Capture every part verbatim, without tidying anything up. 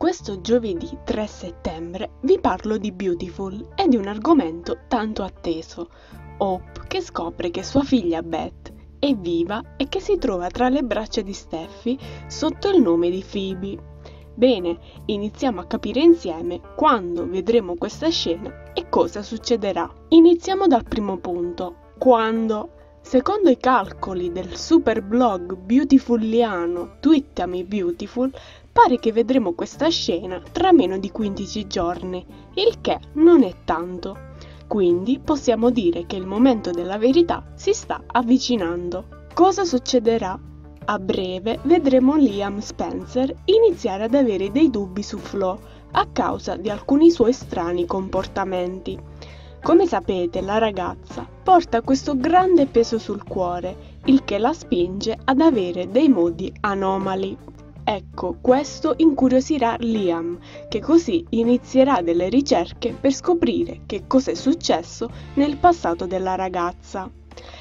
questo giovedì tre settembre vi parlo di Beautiful e di un argomento tanto atteso, Hope che scopre che sua figlia Beth è viva e che si trova tra le braccia di Steffi sotto il nome di Phoebe. Bene, iniziamo a capire insieme quando vedremo questa scena e cosa succederà. Iniziamo dal primo punto, quando. Secondo i calcoli del super blog beautifulliano Twittami Beautiful, pare che vedremo questa scena tra meno di quindici giorni, il che non è tanto. Quindi possiamo dire che il momento della verità si sta avvicinando. Cosa succederà? A breve vedremo Liam Spencer iniziare ad avere dei dubbi su Flo a causa di alcuni suoi strani comportamenti. Come sapete, la ragazza porta questo grande peso sul cuore, il che la spinge ad avere dei modi anomali. Ecco, questo incuriosirà Liam, che così inizierà delle ricerche per scoprire che cosa è successo nel passato della ragazza.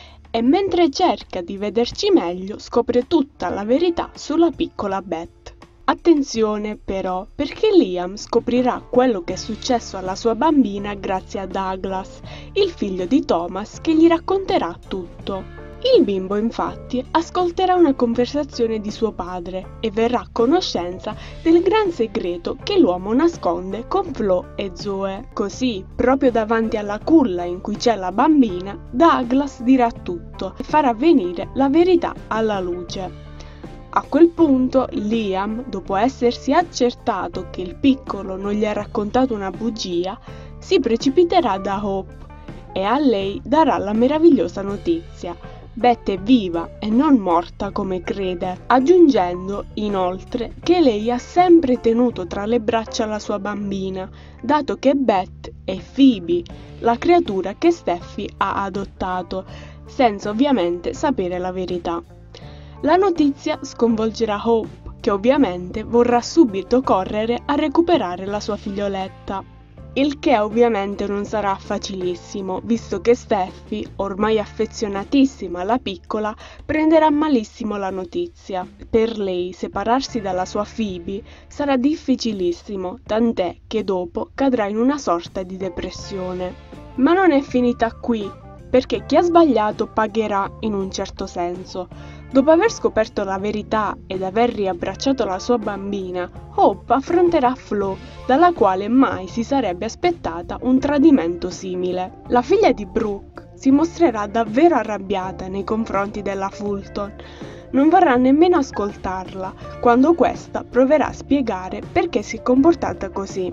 E mentre cerca di vederci meglio, scopre tutta la verità sulla piccola Beth. Attenzione però, perché Liam scoprirà quello che è successo alla sua bambina grazie a Douglas, il figlio di Thomas, che gli racconterà tutto. Il bimbo infatti ascolterà una conversazione di suo padre e verrà a conoscenza del gran segreto che l'uomo nasconde con Flo e Zoe. Così, proprio davanti alla culla in cui c'è la bambina, Douglas dirà tutto e farà venire la verità alla luce. A quel punto Liam, dopo essersi accertato che il piccolo non gli ha raccontato una bugia, si precipiterà da Hope e a lei darà la meravigliosa notizia: Beth è viva e non morta come crede, aggiungendo inoltre che lei ha sempre tenuto tra le braccia la sua bambina, dato che Beth è Phoebe, la creatura che Steffi ha adottato, senza ovviamente sapere la verità. La notizia sconvolgerà Hope, che ovviamente vorrà subito correre a recuperare la sua figlioletta. Il che ovviamente non sarà facilissimo, visto che Steffi, ormai affezionatissima alla piccola, prenderà malissimo la notizia. Per lei separarsi dalla sua Phoebe sarà difficilissimo, tant'è che dopo cadrà in una sorta di depressione. Ma non è finita qui, perché chi ha sbagliato pagherà in un certo senso. Dopo aver scoperto la verità ed aver riabbracciato la sua bambina, Hope affronterà Flo, dalla quale mai si sarebbe aspettata un tradimento simile. La figlia di Brooke si mostrerà davvero arrabbiata nei confronti della Fulton. Non vorrà nemmeno ascoltarla quando questa proverà a spiegare perché si è comportata così.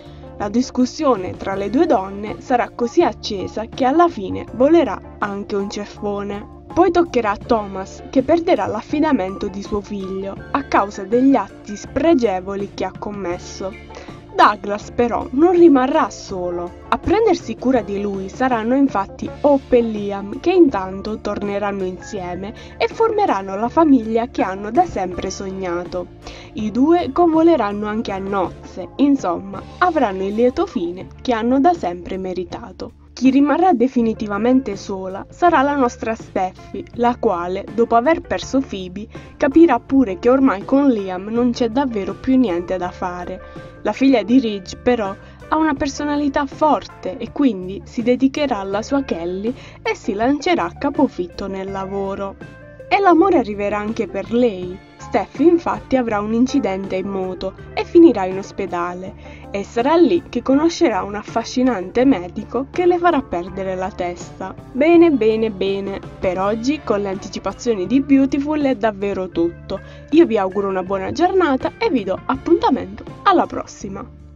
La discussione tra le due donne sarà così accesa che alla fine volerà anche un ceffone. Poi toccherà a Thomas, che perderà l'affidamento di suo figlio a causa degli atti spregevoli che ha commesso. Douglas però non rimarrà solo. A prendersi cura di lui saranno infatti Hope e Liam, che intanto torneranno insieme e formeranno la famiglia che hanno da sempre sognato. I due convoleranno anche a nozze, insomma, avranno il lieto fine che hanno da sempre meritato. Chi rimarrà definitivamente sola sarà la nostra Steffi, la quale, dopo aver perso Phoebe, capirà pure che ormai con Liam non c'è davvero più niente da fare. La figlia di Ridge, però, ha una personalità forte e quindi si dedicherà alla sua Kelly e si lancerà a capofitto nel lavoro. E l'amore arriverà anche per lei. Steffi infatti avrà un incidente in moto e finirà in ospedale e sarà lì che conoscerà un affascinante medico che le farà perdere la testa. Bene, bene, bene, per oggi con le anticipazioni di Beautiful è davvero tutto. Io vi auguro una buona giornata e vi do appuntamento alla prossima!